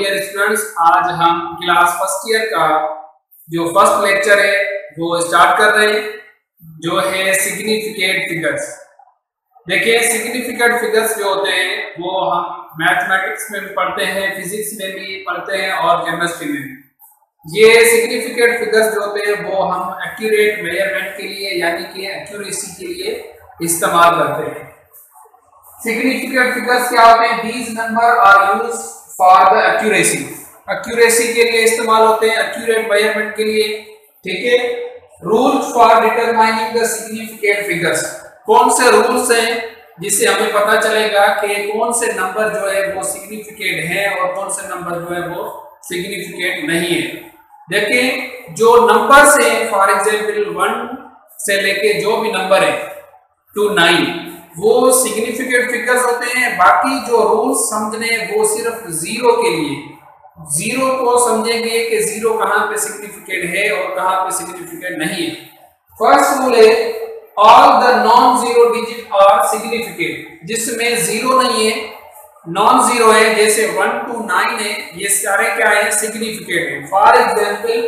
Dear students, आज हम class first year का जो फर्स्ट लेक्चर है वो स्टार्ट कर रहे हैं, जो है सिग्निफिकेंट फिगर्स। देखिए, सिग्निफिकेंट फिगर्स जो होते हैं वो हम मैथमेटिक्स में भी पढ़ते हैं, फिजिक्स में भी पढ़ते हैं और केमिस्ट्री में भी। ये सिग्निफिकेंट फिगर्स जो होते हैं वो हम एक्यूरेट मेजरमेंट के लिए यानी कि एक्यूरेसी के लिए इस्तेमाल करते हैं। सिग्निफिकेंट फिगर्स क्या होते हैं? These number are used for the accuracy, accuracy के लिए इस्तेमाल होते हैं, एक्यूरेट मेजरमेंट के लिए। ठीक है। Rules for determining the significant figures, कौन से रूल्स हैं जिससे हमें पता चलेगा कि कौन से नंबर जो है वो सिग्निफिकेंट है और कौन से नंबर जो है वो सिग्निफिकेंट नहीं है। देखिए, जो नंबर्स हैं, फॉर एग्जांपल 1 से लेके जो भी नंबर है टू 9 वो सिग्निफिकेंट फिगर्स होते हैं। बाकी जो रूल्स समझने वो सिर्फ जीरो के लिए, जीरो को समझेंगे कि जीरो कहां पे सिग्निफिकेंट है और कहां पे सिग्निफिकेंट नहीं है। फर्स्ट रूल है all the non zero digit are significant, जिसमें जीरो नहीं है, नॉन जीरो है, जैसे 1 to 9 है, ये सारे क्या है? सिग्निफिकेंट है। For example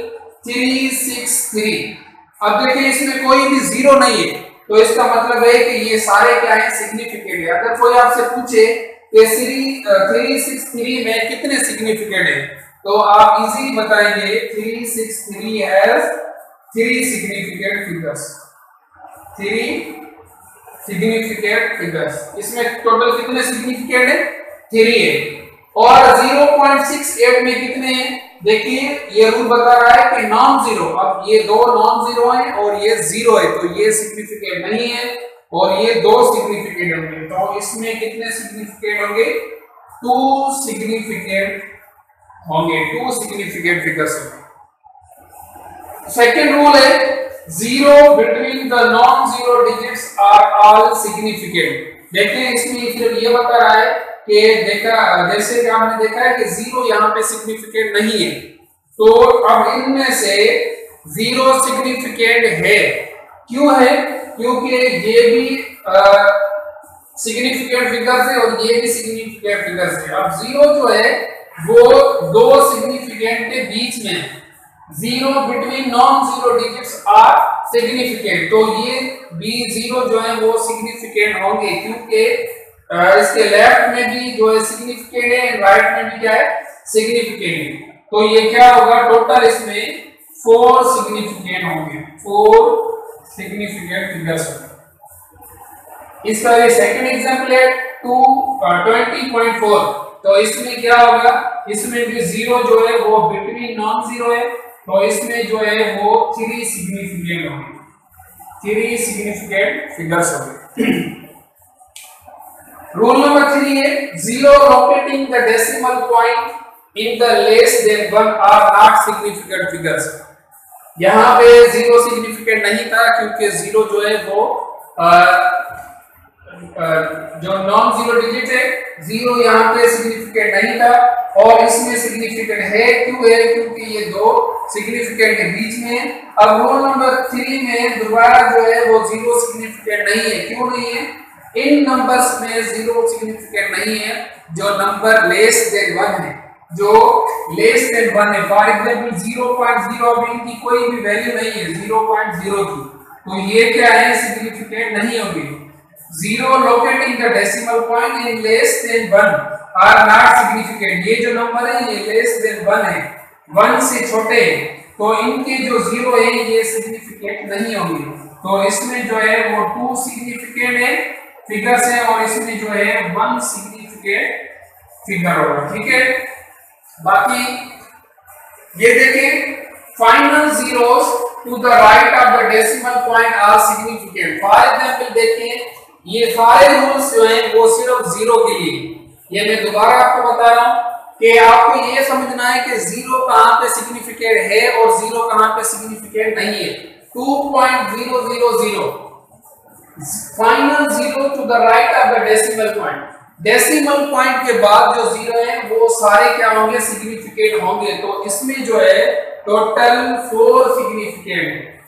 363। अब देखिए, इसमें कोई भी जीरो नहीं है तो इसका मतलब है कि ये सारे क्या है? सिग्निफिकेंट है। अगर कोई आपसे पूछे कि 363 में कितने सिग्निफिकेंट है तो आप इजीली बताएंगे 363 has 3 significant figures, 3 significant figures. इसमें टोटल कितने सिग्निफिकेंट है? 3 है। और 0.68 में कितने हैं? देखिए, ये रूल बता रहा है कि नॉन जीरो, अब ये दो नॉन जीरो है और ये जीरो है तो ये सिग्निफिकेंट नहीं है और ये दो सिग्निफिकेंट होंगे, तो इसमें कितने सिग्निफिकेंट होंगे? 2 सिग्निफिकेंट होंगे, 2 सिग्निफिकेंट फिगर्स होंगे। सेकंड रूल है zero between the non zero digits are all significant. देखिए, इसमें सिर्फ ये बता रहा है कि जैसे कि आपने देखा है कि जीरो यहाँ पे सिग्निफिकेंट नहीं है, तो अब इनमें से जीरो सिग्निफिकेंट है। क्यों है? क्योंकि ये भी सिग्निफिकेंट फिगर्स है और ये भी सिग्निफिकेंट फिगर्स है। अब जीरो जो है वो दो सिग्निफिकेंट के बीच में है, zero between non zero digits are significant, तो ये भी जीरो जो है वो सिग्निफिकेंट होंगे क्योंकि इसके लेफ्ट में भी जो है सिग्निफिकेंट है, राइट में भी क्या है? सिग्निफिकेंट है। तो ये क्या होगा? टोटल इसमें 4 सिग्निफिकेंट होंगे, 4 सिग्निफिकेंट फिगर्स होंगे। इसका ये सेकंड एग्जांपल है 20.4। तो इसमें क्या होगा? इसमें भी जीरो जो है वो बिटवीन नॉन जीरो है, तो इसमें जो है वो 3 सिग्निफिकेंट होंगे, 3 सिग्निफिकेंट फिगर्स होंगे। रूल नंबर 3 है zero locating the decimal point in the less than 1 are not significant figures. यहां पे जीरो सिग्निफिकेंट नहीं था क्योंकि जीरो जो है वो जो नॉन जीरो डिजिट है, जीरो यहाँ पे सिग्निफिकेंट नहीं था और इसमें सिग्निफिकेंट है। क्यों है? क्योंकि ये दो सिग्निफिकेंट के बीच में। अब रूल नंबर 3 में दोबारा जो है वो जीरो सिग्निफिकेंट नहीं है। क्यों नहीं है? इन नंबर्स में जीरो सिग्निफिकेंट नहीं है जो नंबर लेस देन 1 है, जो लेस देन 1 है। फॉर एग्जांपल 0.0 में इनकी कोई भी वैल्यू नहीं है, 0.0 की, तो ये क्या है? सिग्निफिकेंट नहीं होगी। Zero locating the decimal point in less than 1 are not significant. ये जो नंबर है ये लेस देन 1 है, 1 से छोटे हैं, तो इनके जो जीरो है ये सिग्निफिकेंट नहीं होंगे। तो इसमें जो है वो 2 सिग्निफिकेंट है फिगर्स है और इसमें जो है 1 सिग्निफिकेंट फिगर होगा। ठीक है। बाकी ये देखें, final zeros to the right of the decimal point are significant. For example देखें, ये सारे रूल्स जो हैं वो सिर्फ जीरो के लिए। ये मैं दोबारा आपको बता रहा हूं कि आपको ये समझना है कि जीरो कहां पे सिग्निफिकेंट है और जीरो कहां पे सिग्निफिकेंट नहीं है। 2.000 final zero to the right of the decimal point. Decimal point के बाद जो जीरो है वो सारे क्या होंगे? सिग्निफिकेंट होंगे। तो इसमें जो है टोटल 4 सिग्निफिकेंट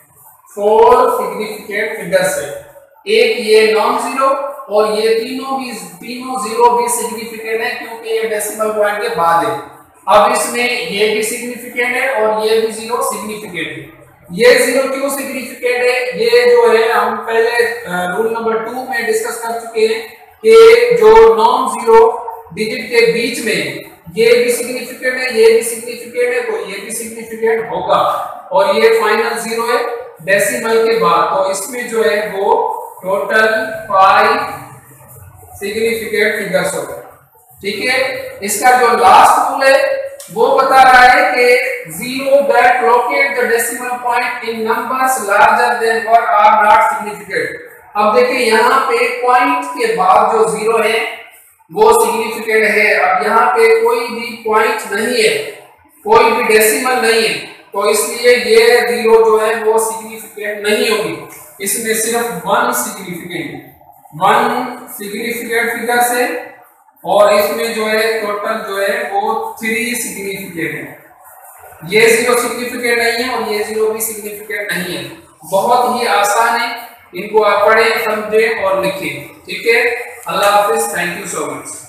फिगर्स है। एक ये नॉन जीरो और ये तीनों जीरो भी सिग्निफिकेंट है क्योंकि ये डेसिमल पॉइंट के बाद है। अब इसमें ये भी सिग्निफिकेंट है और ये भी जीरो सिग्निफिकेंट है। ये जीरो क्यों सिग्निफिकेंट है, ये जो है हम पहले रूल नंबर 2 में डिस्कस कर चुके हैं कि जो नॉन जीरो डिजिट के बीच में ये भी सिग्निफिकेंट है, ये भी सिग्निफिकेंट है, तो ये भी सिग्निफिकेंट होगा और ये फाइनल जीरो है डेसिमल के बाद। तो इसमें जो है वो टोटल 5 सिग्निफिकेंट फिगर्स हो गए। ठीक है, इसका जो लास्ट रूल है वो बता रहा है कि zero that locate the decimal point in numbers larger than और आर नॉट सिग्निफिकेंट। अब देखिए यहाँ पे पॉइंट के बाद जो जीरो है वो सिग्निफिकेंट है। अब यहाँ पे कोई भी पॉइंट नहीं है, कोई भी डेसिमल नहीं है, तो इसलिए ये जीरो जो है वो सिग्निफिकेंट नहीं होगी। इसमें सिर्फ वन सिग्निफिकेंट फिगर है और इसमें जो है टोटल जो है वो 3 सिग्निफिकेंट है। ये जीरो सिग्निफिकेंट नहीं है और ये जीरो भी सिग्निफिकेंट नहीं है। बहुत ही आसान है, इनको आप पढ़ें, समझें और लिखें। ठीक है, अल्लाह हाफिज, थैंक यू सो मच।